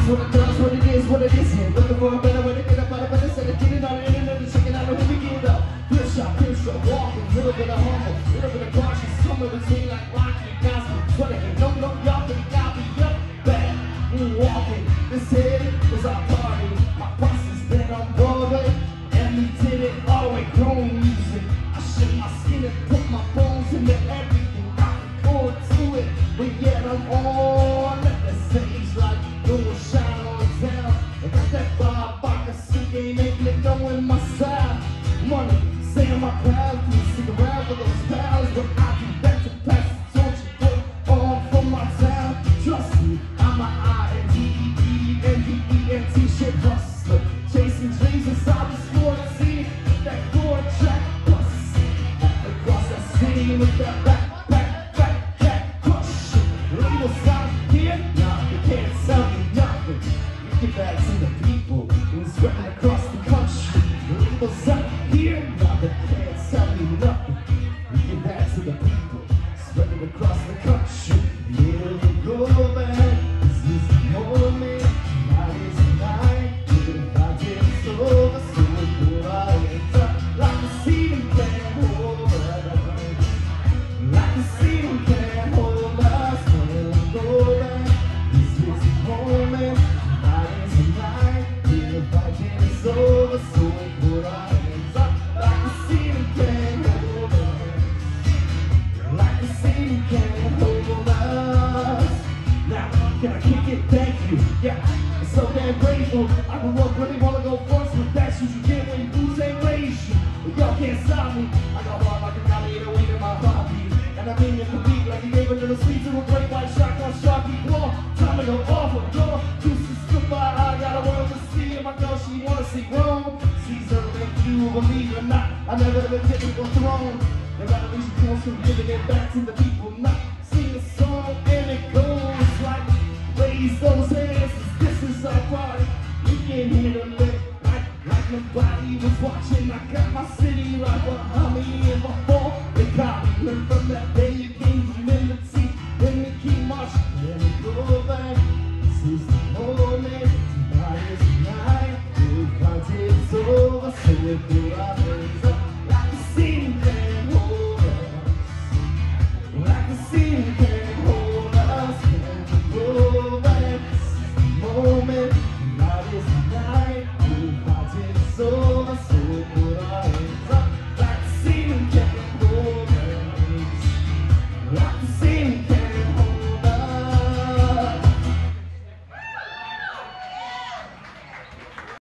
what it does, what it is, what it isn't. Looking for a better way to get up out of bed instead of getting on the internet and checking out who we get up. Picture, walking, little bit of humble, little bit of cautious, somewhere between like rock and gospel. But it ain't no, y'all can copy up, bad, walking. This head was our party. My boss has been on Broadway, and we did it all the way grown music. I shed my skin and put my bones into everything. I can go to it, but yet I'm on the stage like doing shine on town. I got that vibe, I can see game, ain't it knowing my side. Money, saying my crowd, please stick around for those pounds, but I do that to pass. Don't you go on from my town? Trust me, I'm an I-N-D-E-N-D-E-N-T shit hustler, chasing dreams inside the sport scene. That chord track bust across that scene with that back crush. Labels out here, nah, you can't sell me nothing. You give that to the people who's spreading across the country. Labels out here, nah, they can't sell me nothing. You give that to the people spreading across the country. Here we go, man. This is the moment. Night is the night. Even if I didn't over, so we put our hands up like the ceiling can't hold us. Like the ceiling can't hold us. Here we go, man. This is the moment. Night is the night. Even if I didn't over, so we put our hands up like the ceiling can't hold us. Like the ceiling can't hold us. Now, can I kick it? Thank you. Yeah, I'm so damn grateful. I grew up really wanna go first, but that's what you get when you lose ain't race you. But y'all can't stop me. I got hard like a golly and a weed in my hobby. And I mean it for beat like he gave a little sweet to a great white shotgun sharpie blow. Time to go off a door. Deuces goodbye. I got a world to see. And my girl, she wanna see Rome. She's her thank you, believe it or not. I never been typical throne. The revolution comes from giving it back to the people, not sing a song, and it goes like, raise those hands, this is our party. We can hit a lick like nobody was watching. I got my city right behind me in my fall. They got me, learn from that day you came humility. Then we keep marching, then we go back. This is the moment, tonight is the night. We've got it over, so we put our hands